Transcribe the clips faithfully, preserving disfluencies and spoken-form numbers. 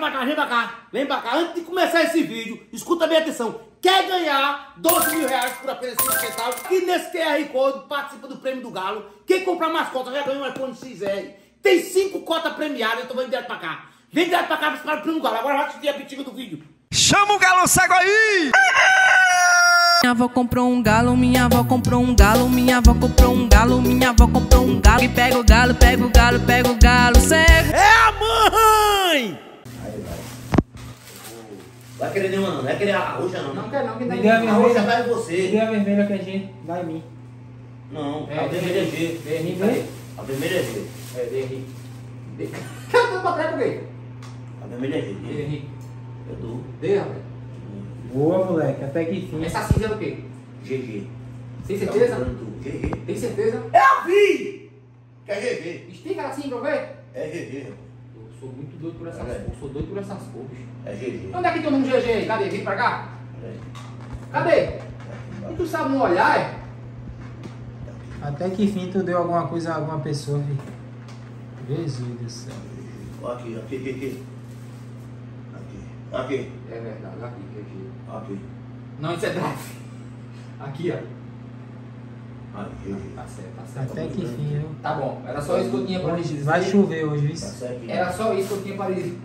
pra cá, vem pra cá. Vem pra cá. Antes de começar esse vídeo, escuta bem atenção. Quer ganhar doze mil reais por apenas cinco centavos? E nesse Q R Code participa do prêmio do Galo. Quem comprar mais cotas já ganha um iPhone X R. Tem cinco cotas premiadas, então vem direto pra cá. Vem direto pra cá pra participar do prêmio do Galo. Agora vai assistir a petiga do vídeo. Chama o Galo Cego aí! Minha avó comprou um galo, minha avó comprou um galo, minha avó comprou um galo, minha avó comprou um galo. E pega o galo, pega o galo, pega o galo cego. É a mãe! Aí vai. Vai querer nenhuma não, não vai querer a roxa não. Não quer não, que tem tem a roxa tá em você. Dê a vermelha que a gente dá em mim. Não, É, a vermelha é G. D R, cadê? A vermelha é G. É, D R. Cadê pra trás por quê? A vermelha é G. D R. Eu dou. D, rapaz. Boa, moleque, até que enfim. Essa cinza é do quê? G G. Tem certeza? G G. Tem certeza? Eu vi! Que é G G. Estica ela assim pra eu ver. É G G. Eu sou muito doido por essas É. cores. Eu sou doido por essas cores. É G G. Onde é que tem o número G G aí? Cadê? Vem pra cá. Peraí. Cadê? E tu sabe não olhar, é? Até que enfim tu deu alguma coisa a alguma pessoa, filho. Jesus do céu. Aqui, aqui, aqui, aqui. Aqui. Aqui. É verdade, aqui, G G. Aqui. Não, isso é drive. Aqui, ó. Aqui. Tá certo, tá certo. Até que enfim, eu... Tá bom, era só isso que eu tinha pra lhe dizer. Vai chover hoje, Tá viu? certo. Era só isso que eu tinha para dizer.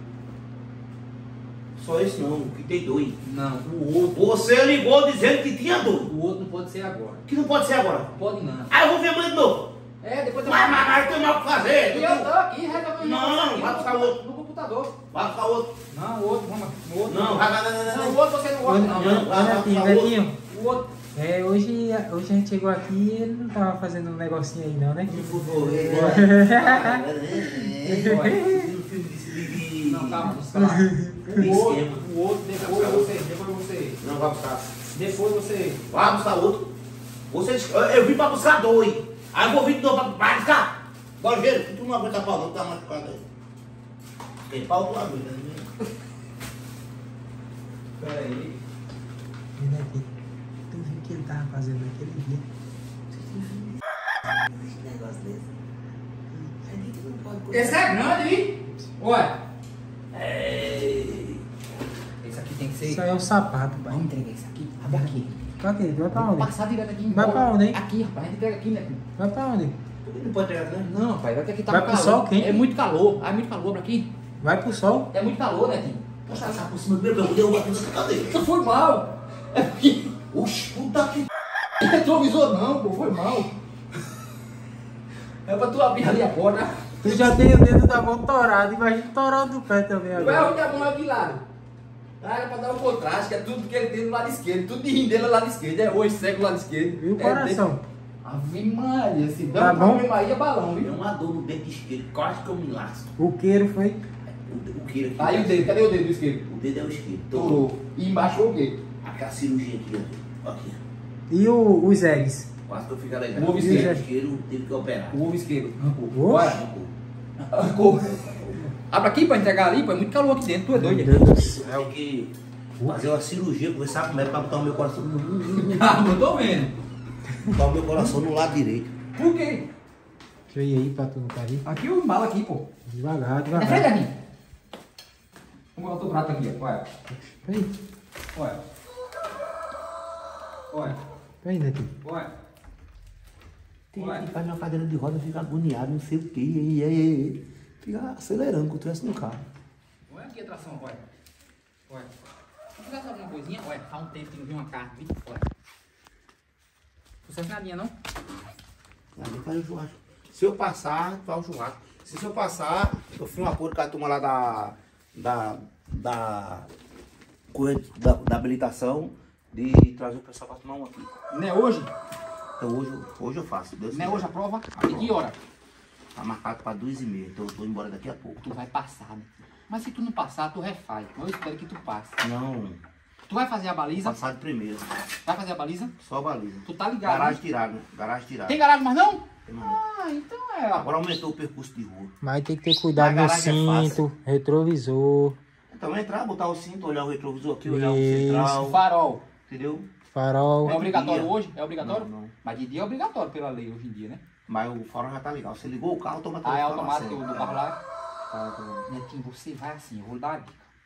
Só esse não, que tem dois. Não, o outro. Você ligou dizendo que tinha dois. O outro não pode ser agora. Que não pode ser agora. Pode não. Ah, eu vou ver amanhã de novo. É, depois eu. Mas, mas, mas tem mal o que fazer. E eu tô aqui resolvendo. Não, vai buscar o outro. No computador. Vai buscar outro. Não, o outro, vamos. O outro. Não, vai, vai, vai, vai, vai. Não, o outro você não gosta, não. Não, Não. vai, vai, Netinho, vai, Netinho. O outro. É, hoje, hoje a gente chegou aqui e ele não tava fazendo um negocinho aí não, né? Não, calma, calma. O outro, o outro, depois você, depois você. Não, vai buscar. Depois você. Vai buscar outro. Você, eu, eu vim pra buscar dois. Aí eu vou vir de novo pra vai buscar. Bora ver, tu não aguenta pau não, tá machucado aí. Tem pau do lado, né? Pera aí. Netinho, tu viu o que ele tava fazendo naquele dia? Esse negócio desse. Esse é grande, hein? Olha. É... Esse aqui tem que ser. Isso aí é um sapato, pai. Vamos entregar isso aqui. Abre aqui. Pra quê? Vai pra Vamos onde? passar direto aqui. Vai pra onde, hein? Aqui, rapaz. A gente pega aqui, né? Vai pra onde? Por que não pode pegar, né? Não, rapaz. Vai ter que estar Vai muito pro calor. sol quente? É muito calor. Ah, é muito calor pra aqui. Vai pro sol? É muito calor, né, Tim? Poxa, passar por cima do meu eu vou derrubar tudo essa cadeira. Isso foi mal. É porque. Oxi, puta que... Retrovisor não, pô. Foi mal. É pra tu abrir ali a porta. Tu já tem o dedo da mão torado, imagina torar o do pé também Vai agora. onde a mão é aqui lado. Ah, era pra dar um contraste, que é tudo que ele tem do lado esquerdo. Tudo de rim dele é lado esquerdo. É hoje, segue o lado esquerdo. E o É coração? dentro- Ave Maria, se dá Tá um bom? problema aí é balão, Tem viu? uma dor no dente esquerdo, quase que eu me lasco. O queiro foi? O, o queiro aqui. Aí o dedo, cadê o dedo do esquerdo? O dedo é o esquerdo. Então, Torou. E embaixo foi o quê? aquela cirurgia aqui, ó. Aqui. E o, os eggs? Quase que eu fico alegre. O ovo O esquerdo. esquerdo teve que operar. O ovo esquerdo. Arrancou. Oxe. Bora. Arrancou. Abre aqui pra entregar ali, pô. É muito calor aqui dentro. Tu é doido. Meu Deus do céu. Tem que fazer uma cirurgia, conversar com o médico pra botar o meu coração no, Calma, eu tô vendo. botar o meu coração no lado direito. Por quê? Deixa eu ir aí pra tu não cair. Aqui o embalo aqui, pô. Devagar, É frente devagar. aqui. Vamos botar o prato aqui, ó. Olha. Peraí, Olha. Olha. peraí, Netinho. Olha. Tem gente que faz uma cadeira de roda, fica agoniado, não sei o que, e aí fica acelerando quando estivesse no carro. Olha aqui a tração, olha. Olha. Se tivesse alguma coisinha, olha, faz um tempo que não vi uma carne, viu? Olha. Não serve nadinha, não? Aí faz o churrasco. Se eu passar, faz o churrasco. Se eu passar, eu fui um acordo com a turma lá da. da. da. coisa da, da habilitação de trazer o pessoal pra tomar um aqui. Não é hoje? Então hoje, eu- hoje eu faço. Deus Não é quiser. hoje a prova? A que hora? Tá marcado pra duas e meia, então eu tô embora daqui a pouco. Tu vai passar, né? Mas se tu não passar, tu refaz. Mas eu espero que tu passe. Não, Tu vai fazer a baliza? passar de primeira. Vai fazer a baliza? Só baliza. Tu tá ligado? Garagem né? tirada, garagem tirada. Tem garagem, mas não? Tem mais não. Ah, então é. Agora aumentou o percurso de rua. Mas tem que ter cuidado Na no garagem é cinto, retrovisor, Então entrar, botar o cinto, olhar o retrovisor aqui, olhar o Isso. central. Farol. Entendeu? farol. É obrigatório dia. hoje? É obrigatório? Não, não. Mas de dia é obrigatório pela lei hoje em dia, né? Mas o farol já tá ligado. Você ligou o carro, automaticamente. Ah, é o farol automático acende. do carro lá. Tá, tá. Netinho, você vai assim, eu vou dar uma dica.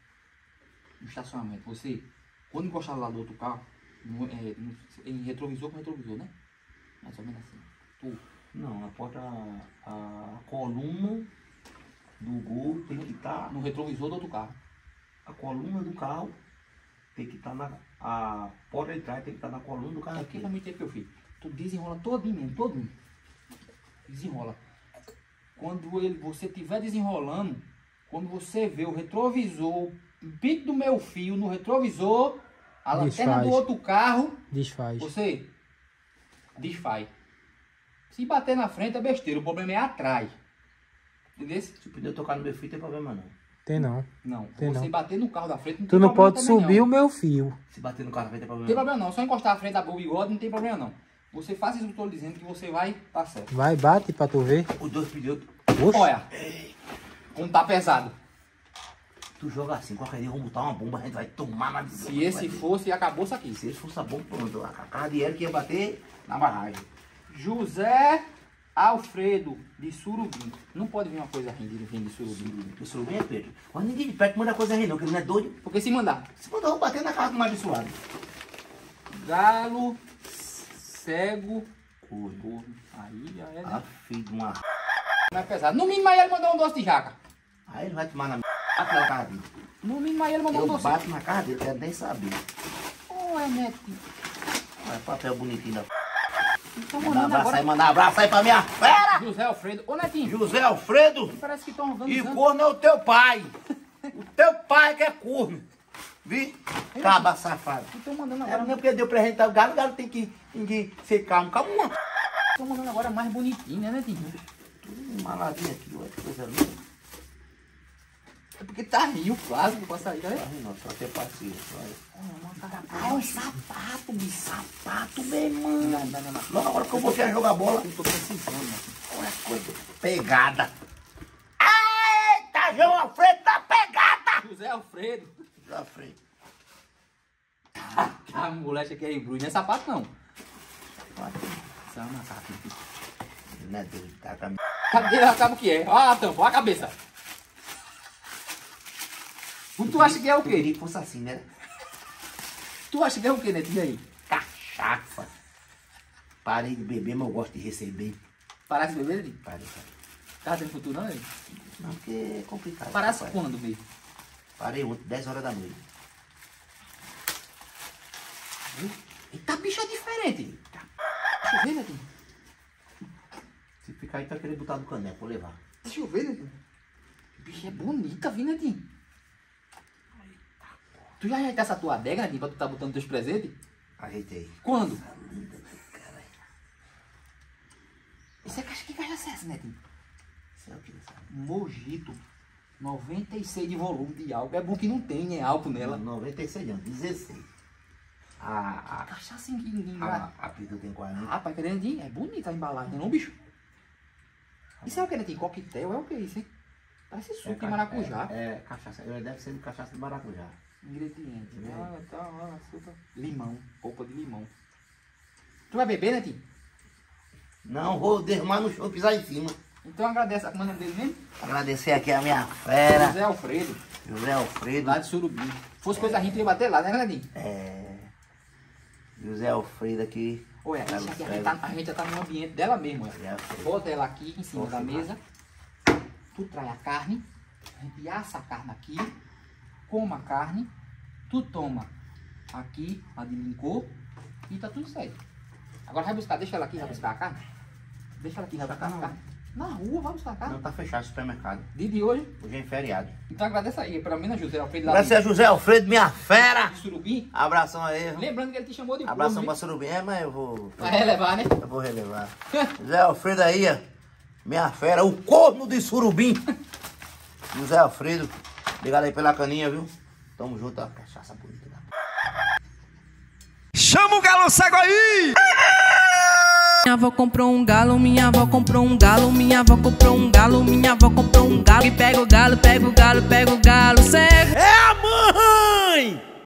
no estacionamento, você, quando encostar lá do outro carro, no, é, no, em retrovisor com retrovisor, né? Mais ou menos assim. Tu. Não, a porta, a, a coluna do Gol tem que estar... No retrovisor do outro carro. A coluna do carro tem que estar na... A porta de trás tem que estar na coluna do carro. Aqui pra mim tem que eu fiz. Tu desenrola todinho mesmo, todinho. Desenrola. Quando ele, você estiver desenrolando, quando você vê o retrovisor, o pico do meu fio no retrovisor, a lanterna Desfaz. do outro carro, Desfaz. você desfaz. Se bater na frente é besteira, o problema é atrás. Entendeu? Se o pneu tocar no meu fio, tem problema não. Tem não. Não, Tem você não. bater no carro da frente não Tu tem não problema pode também, subir não. o meu fio. Se bater no carro, vai ter problema Não tem não. problema não, só encostar a frente da bigode não tem problema não. Você faz isso que eu estou dizendo que você vai tá certo. Vai, bate pra tu ver. Os dois pneus, Oxe. Olha, como tá pesado. tu joga assim, qualquer dia vamos botar uma bomba, a gente vai tomar na visão. Se esse fosse, acabou isso aqui. Se esse fosse a bomba, pronto. A carro de Eric ia bater na barragem. José Alfredo de Surubim. Não pode vir uma coisa ruim de vir de Surubim. O Surubim é Pedro. Mas ninguém de perto manda coisa ruim não, que ele não é doido. Porque se mandar Se mandar, eu vou bater na casa do mais suado. galo, cego, Corno. corno. Aí já é, Ah, né? filho de uma... Não é pesado. No mínimo aí ele mandou um doce de jaca. Aí ele vai tomar na... Bate na casa dele. No mínimo aí ele mandou um Eu doce. bato na casa dele, quero nem saber. Oh, é netinho. Olha, papel bonitinho da... Então Manda um mandando abraço aí, agora. manda um abraço aí pra minha fera! José Alfredo. Ô Netinho, José Alfredo parece que estão e organizando. corno é o teu pai. O teu pai que é corno. Vi? Caba safado. Estão mandando Era agora. mesmo porque deu presente ao galo, o galo tem que, tem que ser calmo. Calma. Estão mandando agora mais bonitinho, né, Netinho? Tudo maladinho aqui, olha que coisa linda. É porque tá rio clássico pra sair, né? Não, não, só ter paciência. Olha. Ah, é um sapato, bicho. Sapato, meu irmão. Não, não, não, não. Logo agora que eu vou querer jogar bola. Eu tô precisando, Netinho. Olha a coisa. Pegada. Eita, João Alfredo tá pegada. José Alfredo. José Alfredo. A moleque aqui é embrulho, não é sapato não. Isso é uma macaca. Não é doido, tá com a... Cadê? Sabe o que é? Olha a tampa, olha a cabeça. Tu acha que é o Eu queria quê? que fosse assim, né? Tu acha que é o quê, Netinho, aí? Cachaça. Parei de beber, mas eu gosto de receber. Parece beber, Netinho? Parei, parei. Tá tendo futuro não, Netinho? Não, porque é complicado. Parece rapaz. quando mesmo? Parei ontem, dez horas da noite. Eita, bicho é diferente. Deixa eu ver, Netinho. Se ficar aí, tá querendo botar no caneco, vou levar. Deixa eu ver, Netinho. Que bicho é bonita, viu, Netinho? Tu já ajeitasse essa tua adega, Netinho, pra tu tá botando teus presentes? Ajeitei. Quando? Isso é caixa, que caixa é essa, Netinho? Isso é o que sabe? Mojito. noventa e seis de volume de álcool. É bom que não tem, né, álcool nela. noventa e seis anos, dezesseis. A, a, Cachaça em em- a, a pita tem quarenta. Rapaz, que Netinho, é bonita a embalagem, não, bicho? Isso é o que, Netinho? Coquetel? É o que isso, hein? Parece suco de maracujá. É, é cachaça. Ele deve ser de cachaça de maracujá. Ingredientes. É. Ah, tá, ah, açúcar. Limão. Polpa de limão. Tu vai beber, Netinho? Não vou derramar no chão e pisar em cima. Então agradece. Como é o nome dele mesmo? Agradecer aqui a minha fera, José Alfredo, José Alfredo. lá de Surubim. Se fosse coisa ruim, tu ia bater lá, né, Netinho? É. José Alfredo aqui. Olha, Tá isso aqui a no gente, tá, a gente já tá no ambiente dela mesmo. José Olha. Alfredo. Bota ela aqui em cima Nossa, da mesa. Tu traz a carne. A gente assa a carne aqui. Coma a carne. Tu toma aqui, a de lincor. E tá tudo certo. Agora vai buscar, deixa ela aqui, vai buscar a carne. Deixa ela aqui, vai buscar a carne. Na rua, vai buscar a carne. Não tá fechado o supermercado. Dia de hoje. Hoje é feriado. Então agradece aí, pelo menos José Alfredo lá Agradecer a José Alfredo, minha fera. de Surubim. Abração aí. Lembrando que ele te chamou de Abração corno, pra Surubim. É, mas eu vou. Vai relevar, né? Eu vou relevar. José Alfredo aí, ó. Minha fera, o corno de Surubim. José Alfredo. Obrigado aí pela caninha, viu? Tamo junto, ó. Cachaça bonita. Chama o galo cego aí! Minha avó comprou um galo, minha avó comprou um galo, minha avó comprou um galo, minha avó comprou um galo. E pega o galo, pega o galo, pega o galo cego. É a mãe!